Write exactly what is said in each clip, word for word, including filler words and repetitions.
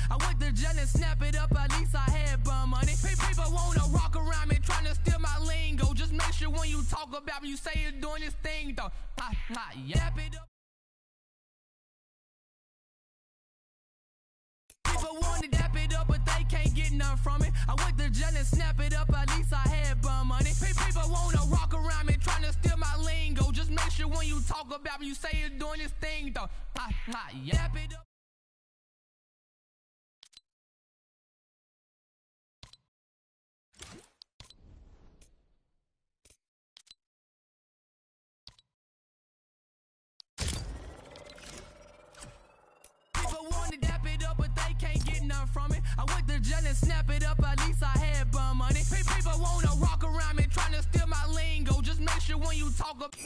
I went to jail and snap it up, at least I had bum money. People wanna rock around me trying to steal my lingo. Just make sure when you talk about me, you say you're doing this thing though. Ha ha, yap it up. People wanna dap it up, but they can't get none from it. I went to jail and snap it up, at least I had bum money. People wanna rock around me trying to steal my lingo. Just make sure when you talk about me, you say you're doing this thing though. Ha ha, yap it up. From it, I went to jail and snap it up, at least I had bum money. People wanna rock around me trying to steal my lingo. Just make sure when you talk about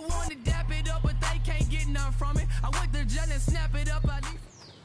People wanna dap it up, but they can't get none from it. I went to jail and snap it up, at least.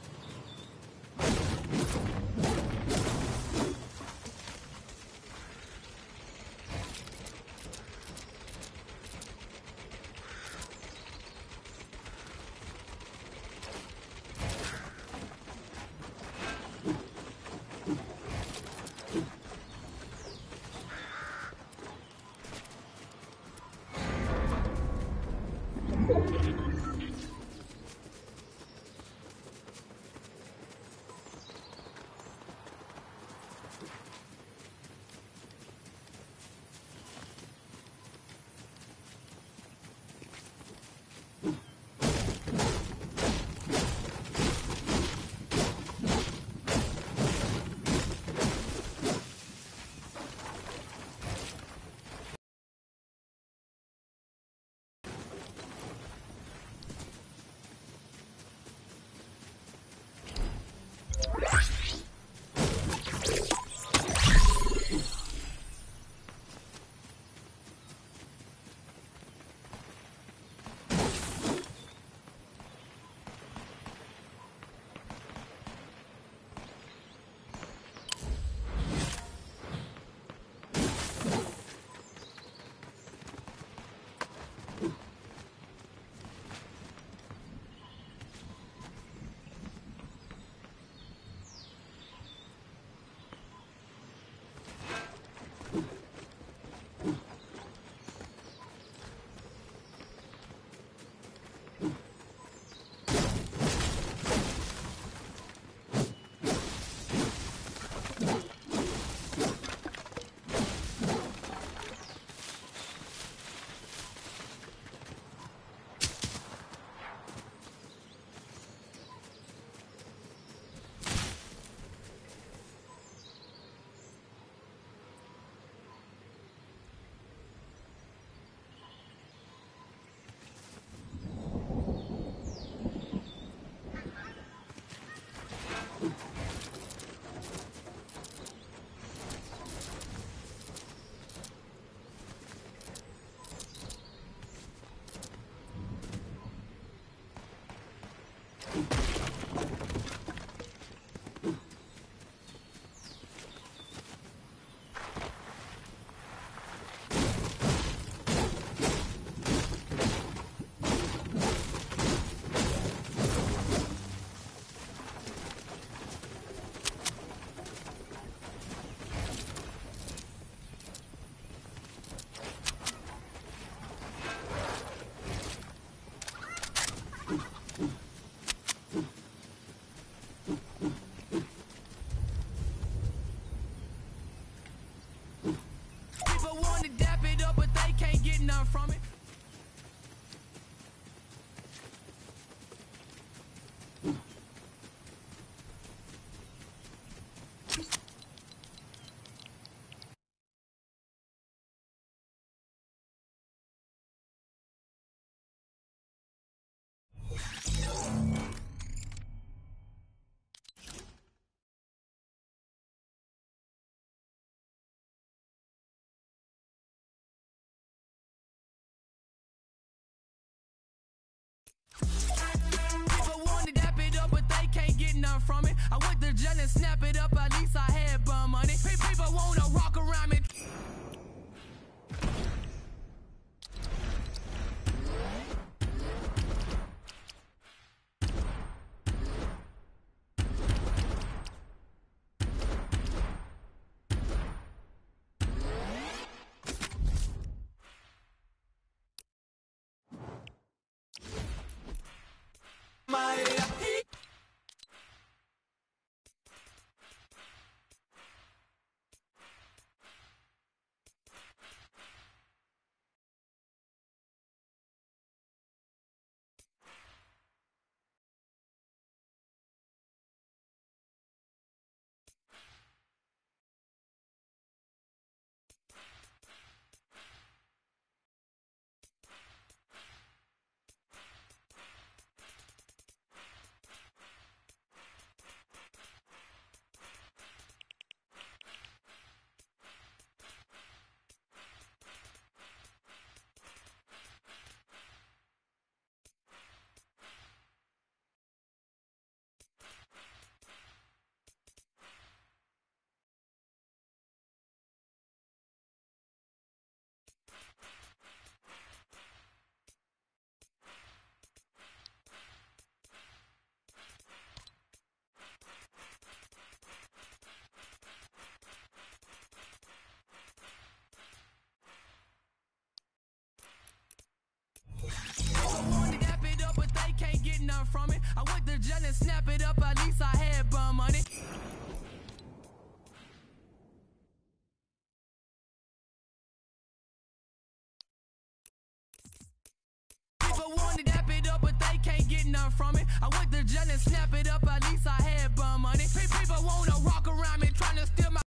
None from it. People wanna dap it up, but they can't get none from it. I went to jail and snap it up, at least I had bum money. People wanna rock around me. My I went to jail and snap it up, at least I had bum money. People want to dap it up, but they can't get none from it. I went to jail and snap it up, at least I had bum money. People wanna walk around me trying to steal my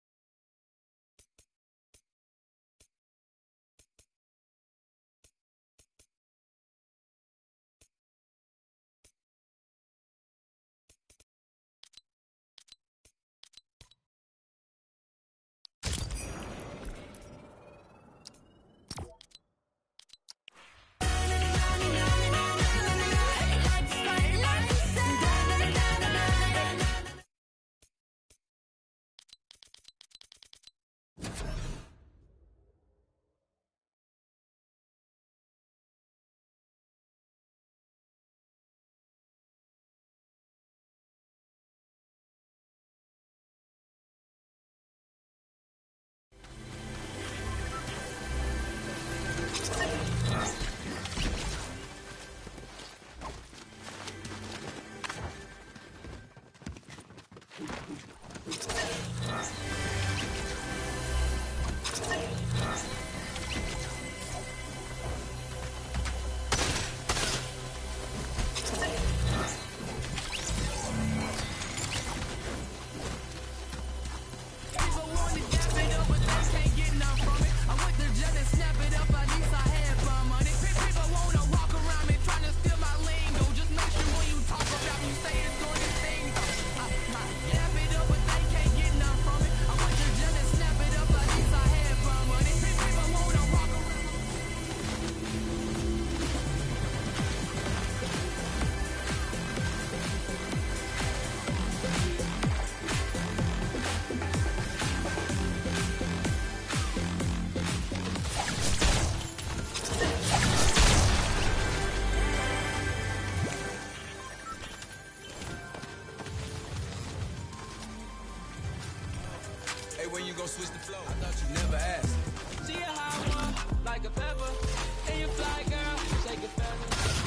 when you gon' switch the flow? I thought you never asked. See a hot one, like a pepper. And you fly, girl, shake your feathers.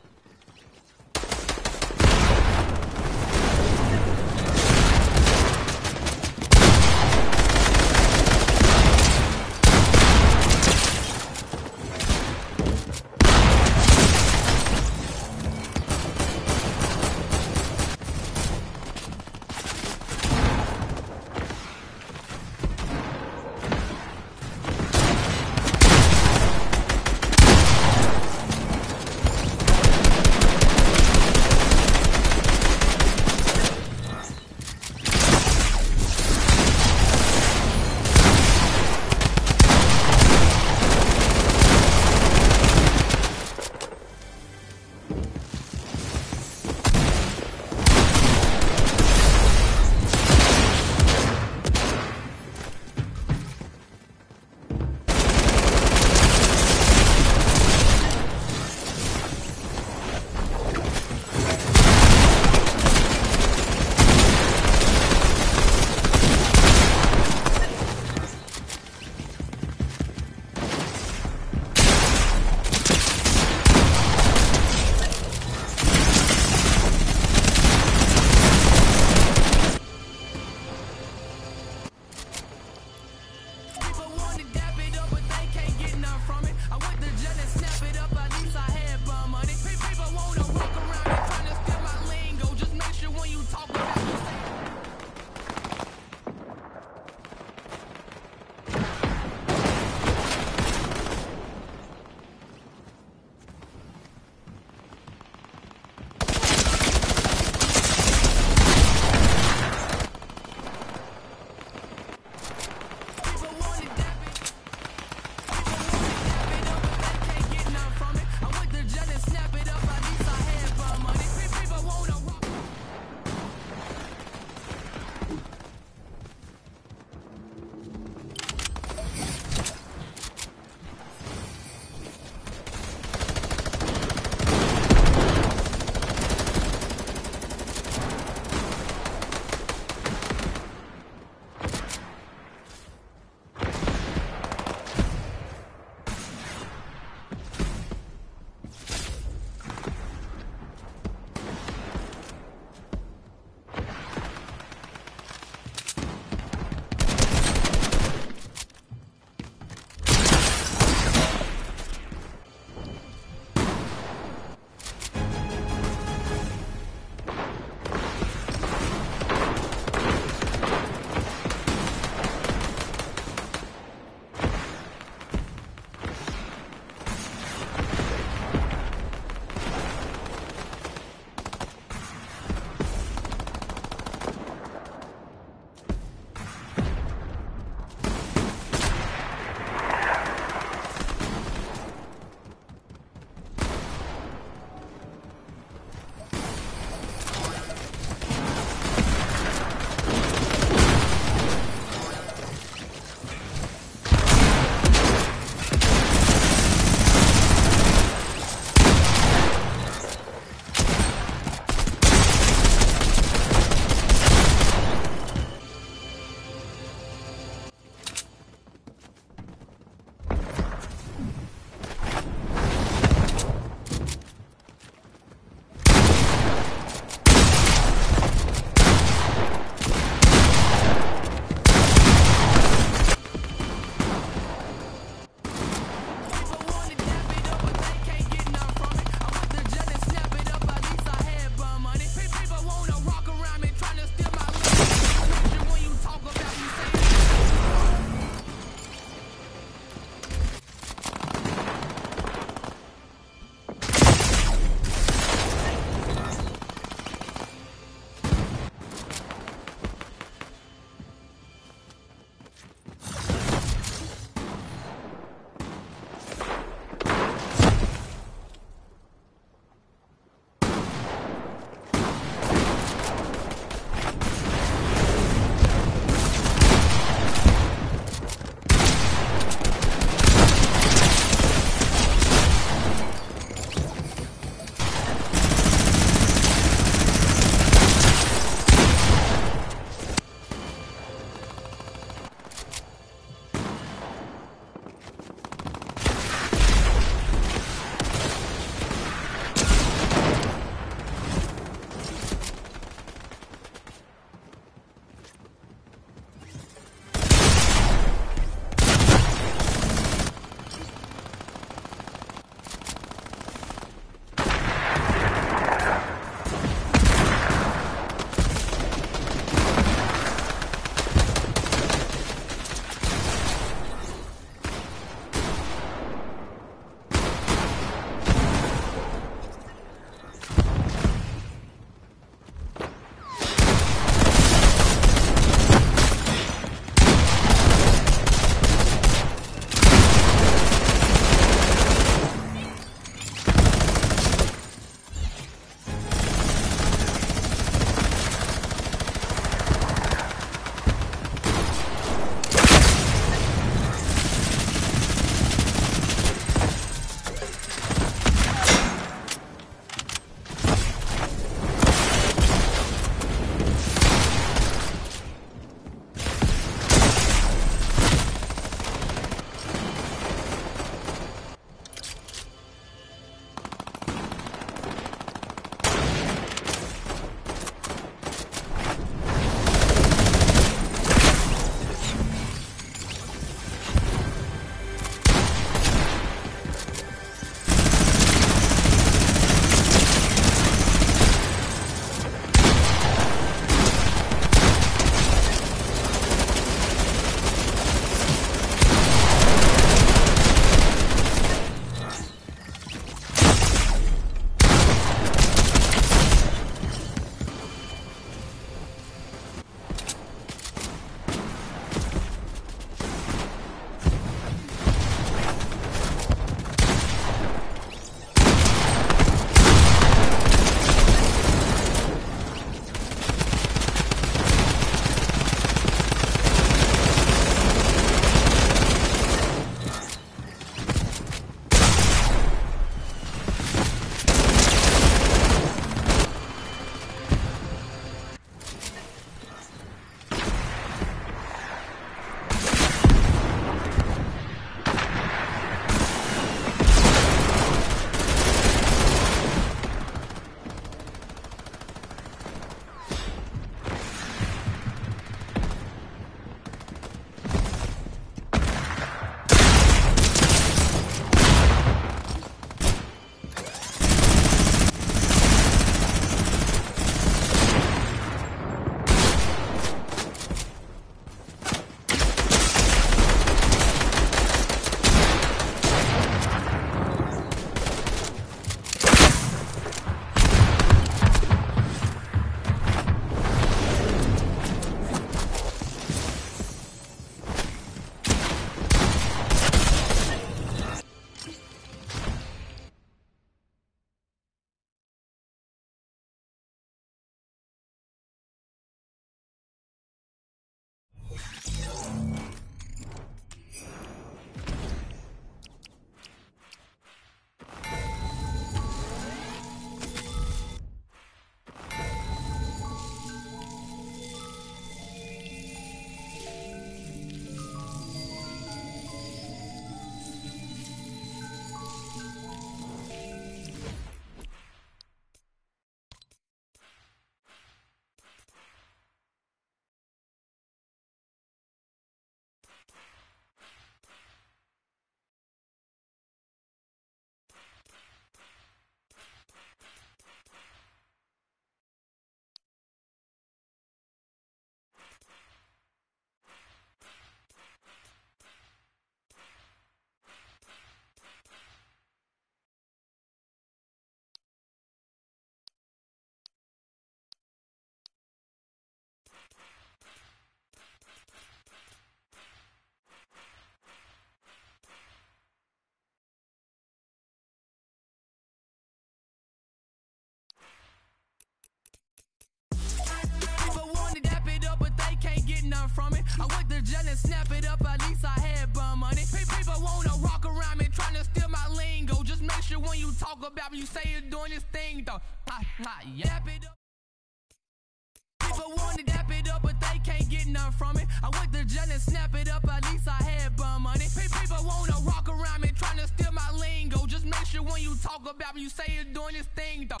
nothing from it. I went to jail and snap it up, at least I had bum money. People wanna rock around me trying to steal my lingo. Just make sure when you talk about me, you say you're doing this thing though. Ha ha, yap it up. People wanna dap it up, but they can't get nothing from it. I went to jail and snap it up, at least I had bum money. People wanna rock around me trying to steal my lingo. Just make sure when you talk about me, you say you're doing this thing though.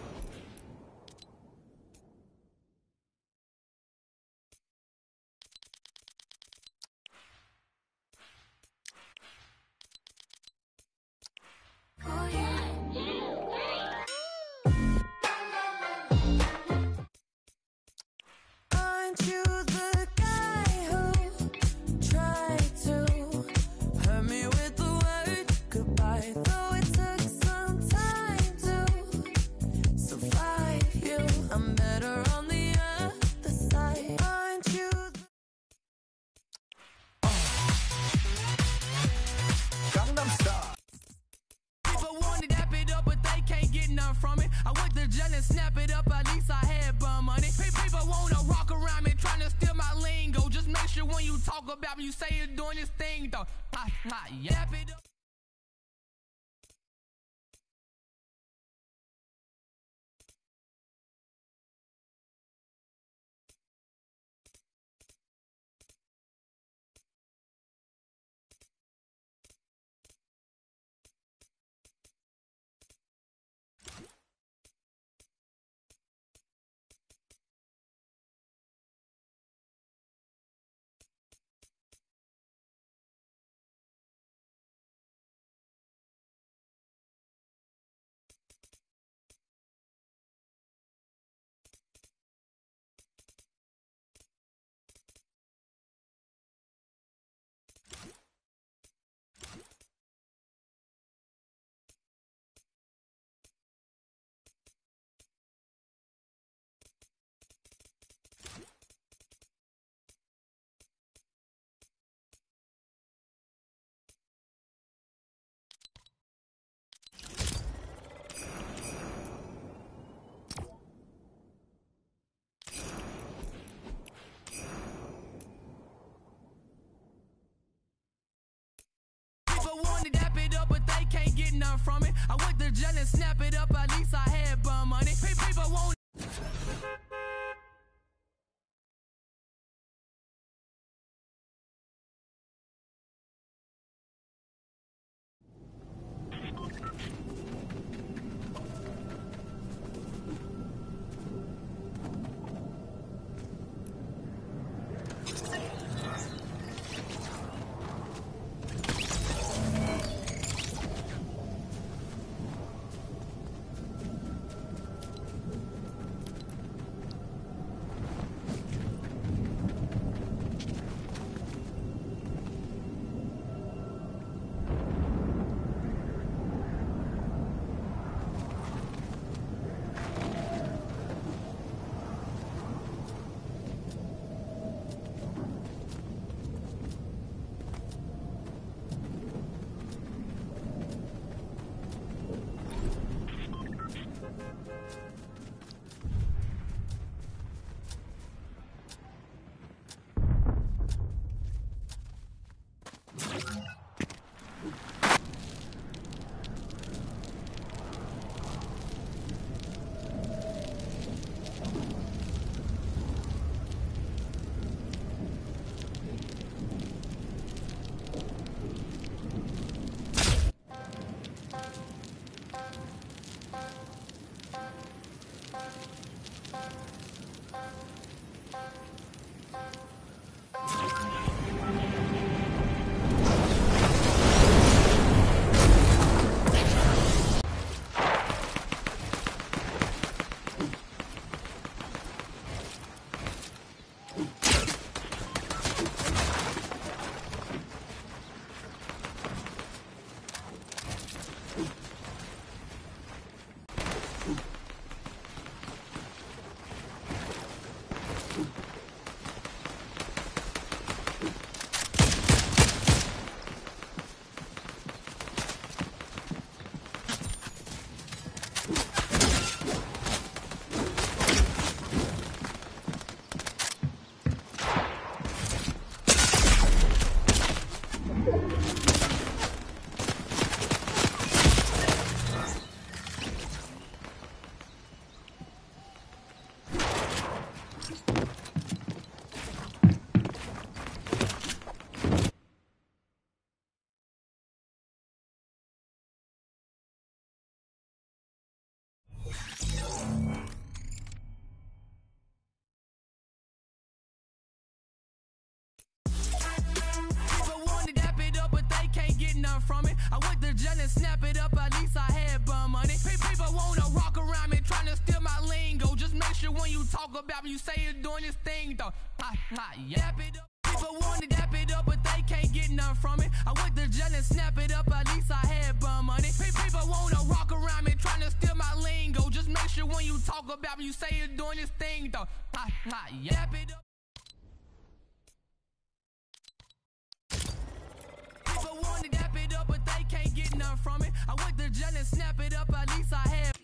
Oh, yeah. Aren't you the guy who tried to hurt me with the word goodbye? Though it took some time to survive you, I'm better on the other side. Aren't you the Gangnam Style. People wanna dap it up, but they can't get nothing from it. I went to jail and snap it up, at least I had bum money. People wanna rock around me trying to steal my lingo. Just make sure when you talk about me, you say you're doing this thing though. Ha ha, yap it up. People wanna dap it up, but they can't get nothing from it. I went to jail and snap it up, at least I had bum money. People wanna I went to jail and snap it up, at least I had bum money. People wanna rock around me, trying to steal my lingo. Just make sure when you talk about me, you say you're doing this thing though. Ha, ha, yeah. It up. People wanna dap it up, but they can't get none from it. I went to jail and snap it up, at least I had bum money. People wanna rock around me, trying to steal my lingo. Just make sure when you talk about me, you say you're doing this thing though. Ha, ha, yeah. It up. People wanna dap it up, but they can't get none from it. I went to jail and snap it up, at least I had.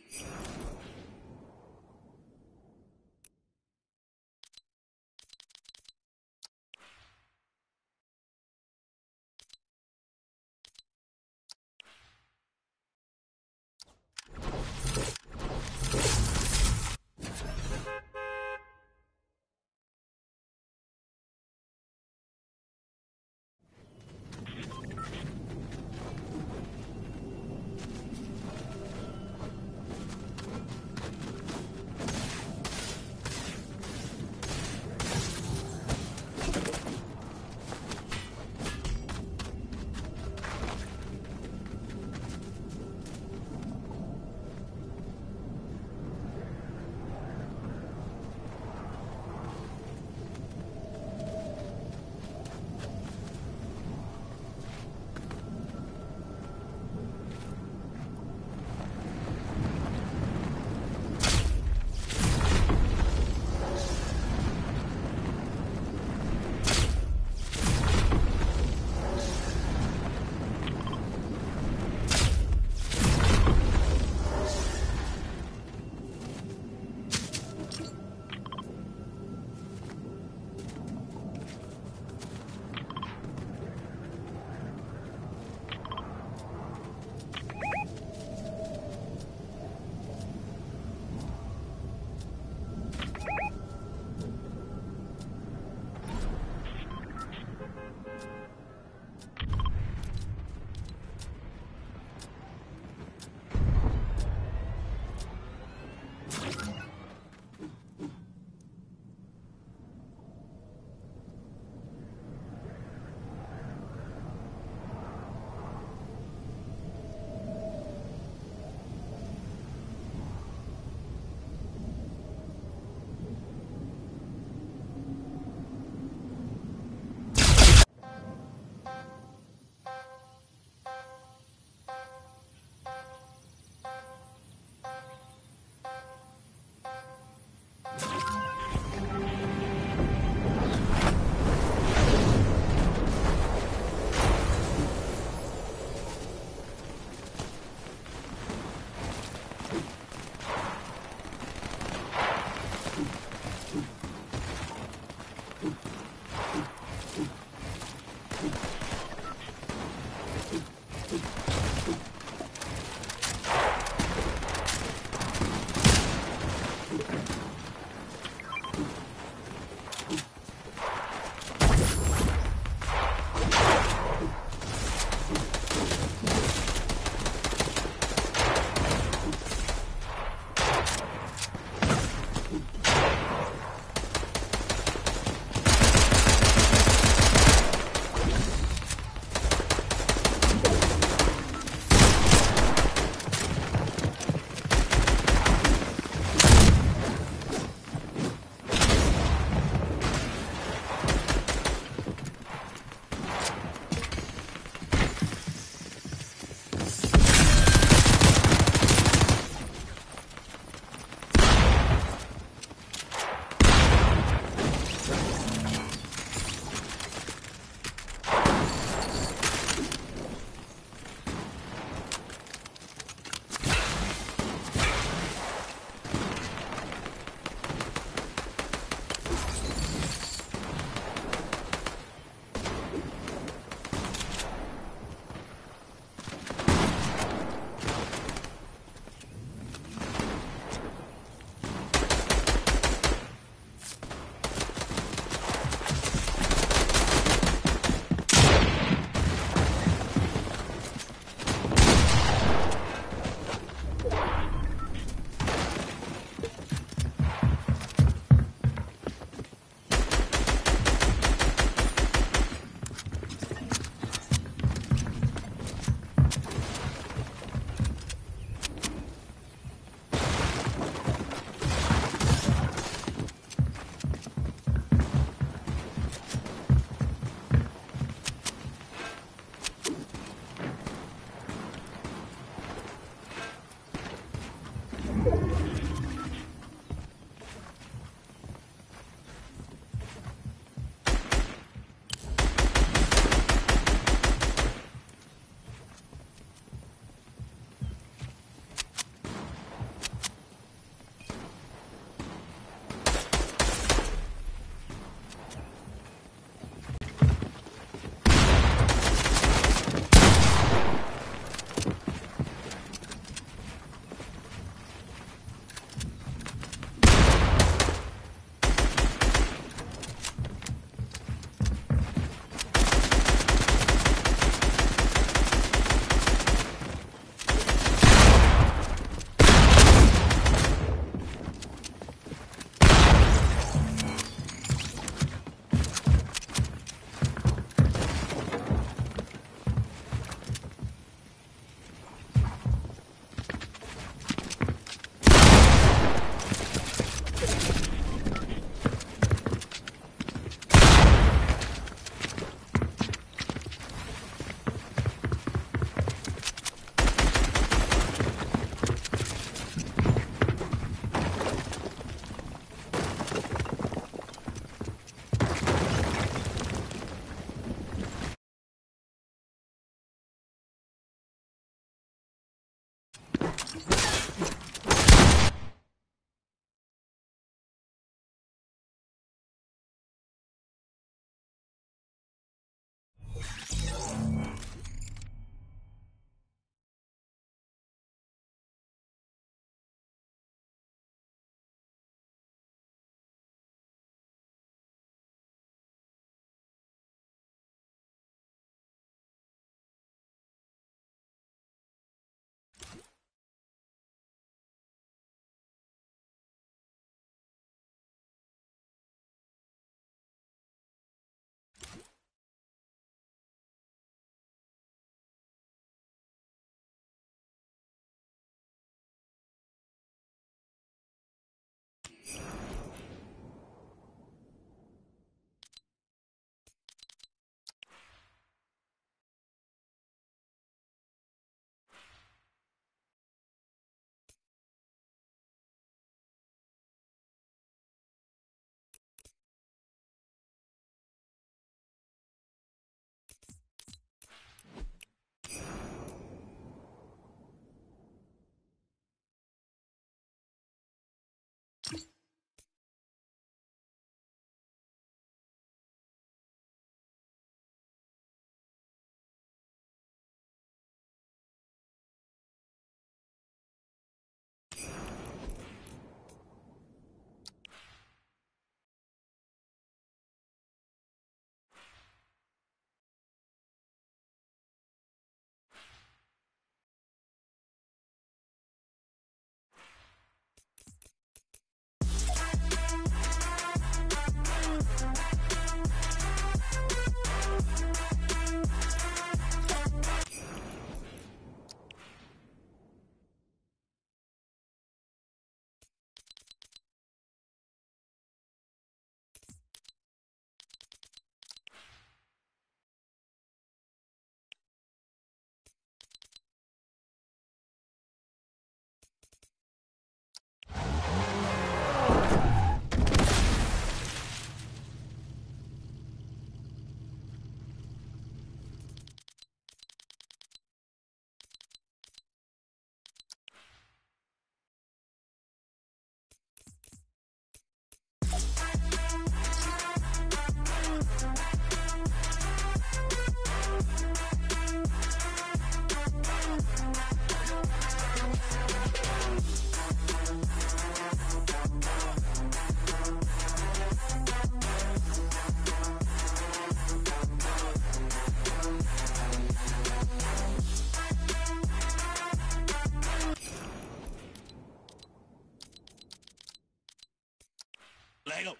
Lego.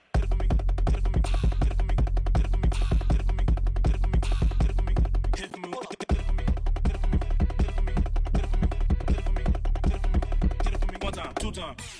One time, two times.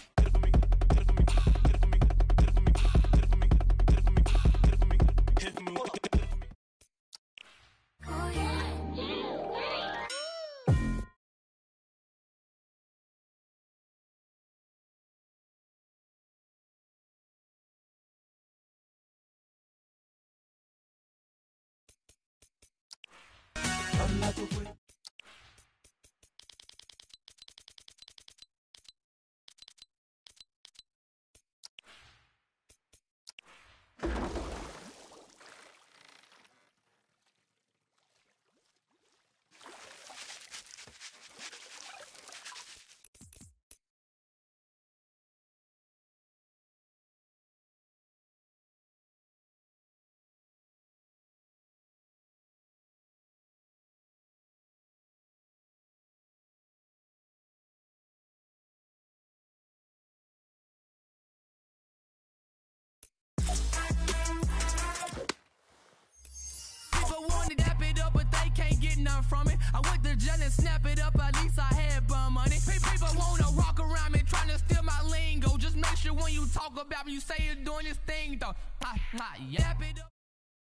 People want to dap it up, but they can't get none from it. I went to jail and snap it up, at least I had bum money. People wanna rock around me, trying to steal my lingo. Just make sure when you talk about me, you say you're doing this thing though. I, I yap it up.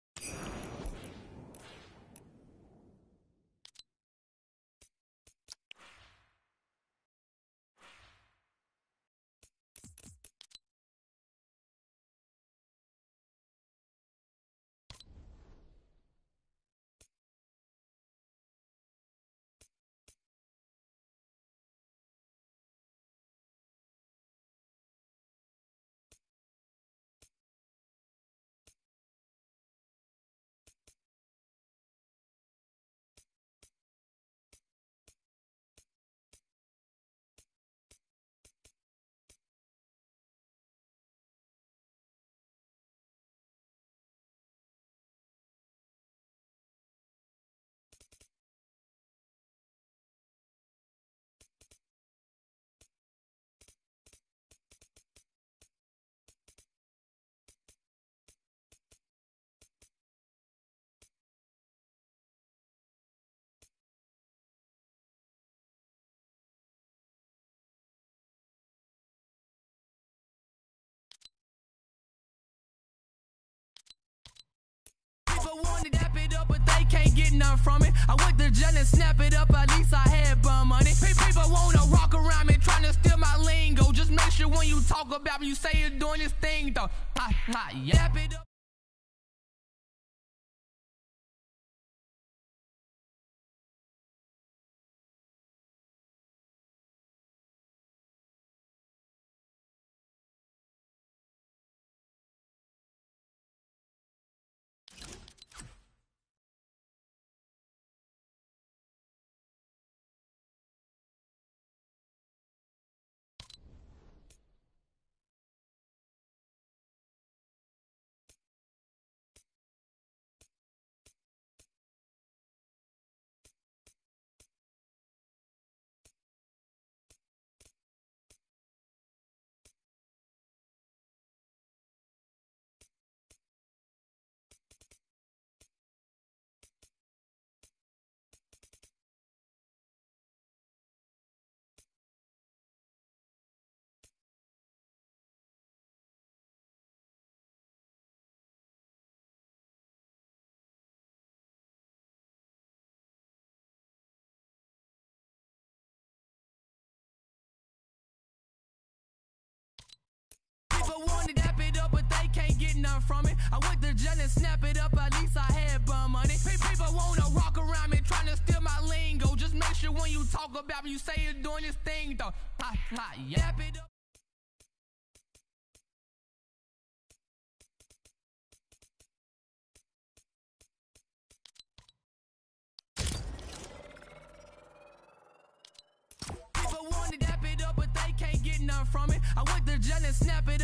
People want to dap it up, but they can't get none from it. I went to jail and snap it up, at least I had bum money. People wanna rock around me, trying to steal my lingo. Just make sure when you talk about me, you say you're doing this thing though. I, I yap it up. People want to dap it up, but they can't get none from it. I went to jail and snap it up, at least I had bum money. People wanna rock around me, trying to steal my lingo. Just make sure when you talk about me, you say you're doing this thing though. I, I yap it up. People want to dap it up, but they can't get none from it. I went to jail and snap it up.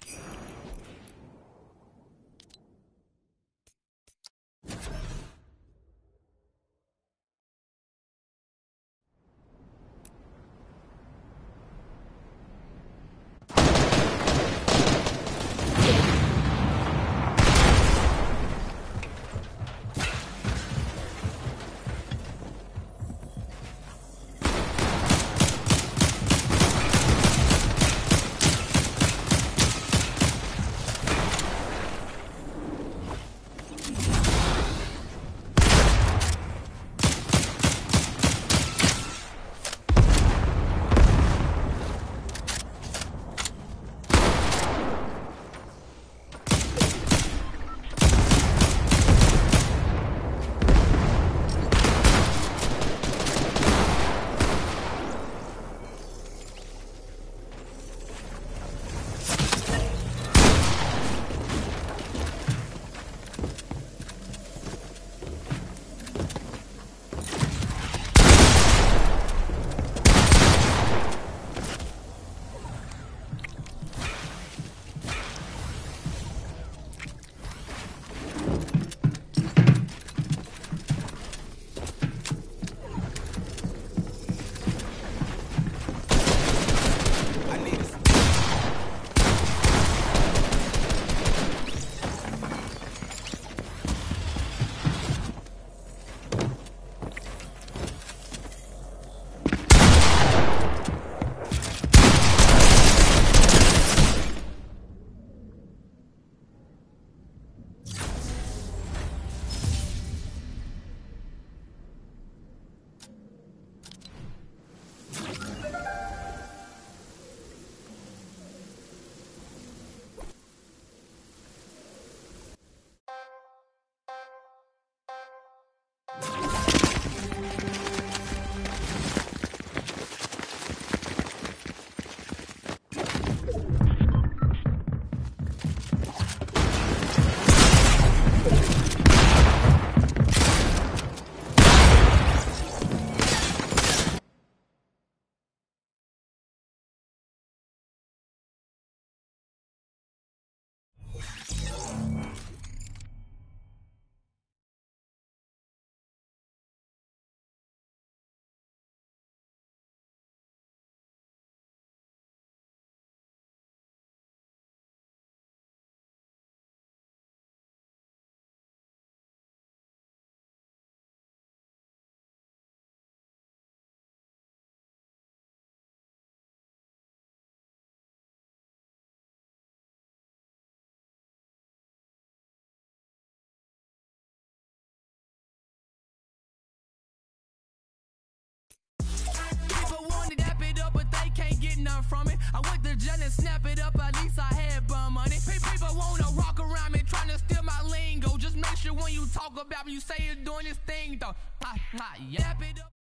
from it. I went to jail and snap it up, at least I had bum money. People wanna rock around me, trying to steal my lingo. Just make sure when you talk about me, you say you're doing this thing though. I, I yap it up.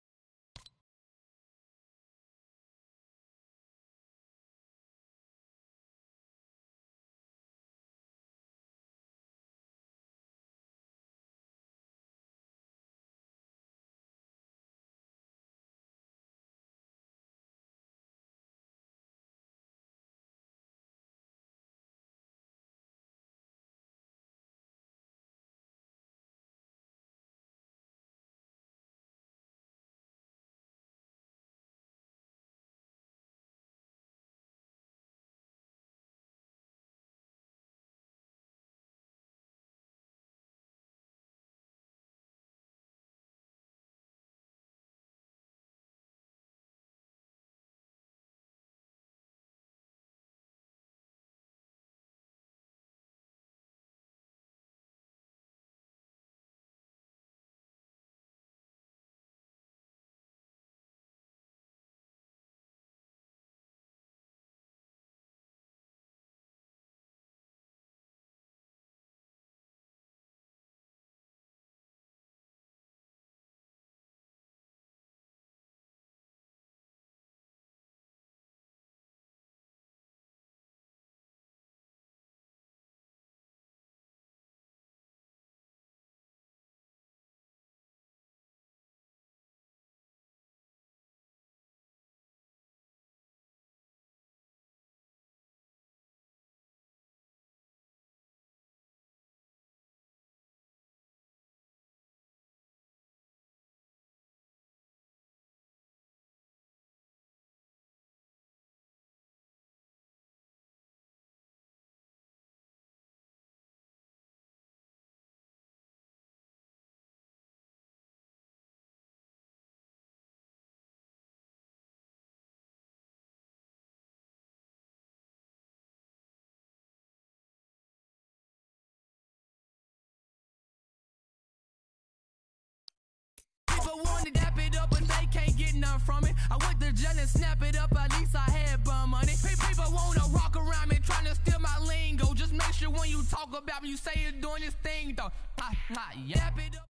People wanna dap it up, but they can't get none from it. I went to jail and snap it up, at least I had bum money. People wanna rock around me, trying to steal my lingo. Just make sure when you talk about me, you say you're doing this thing though. I, I yap it up.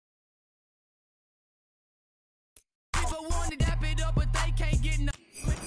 People wanna dap it up, but they can't get none.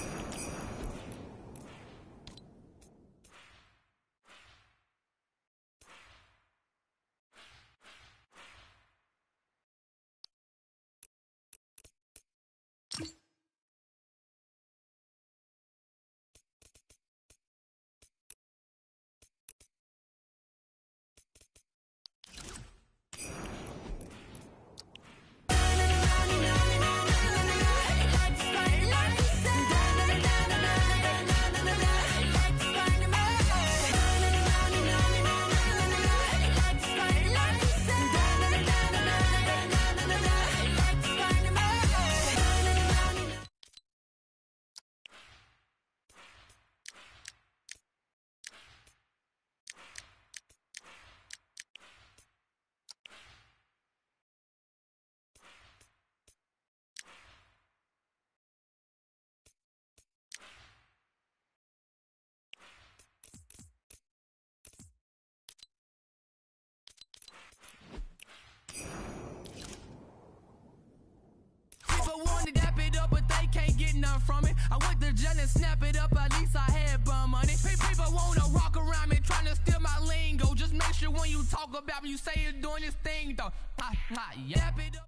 Wanna dap it up, but they can't get none from it. I went to jail and snap it up, at least I had bum money. People wanna rock around me, trying to steal my lingo. Just make sure when you talk about me, you say you're doing this thing though. I, I yap it up.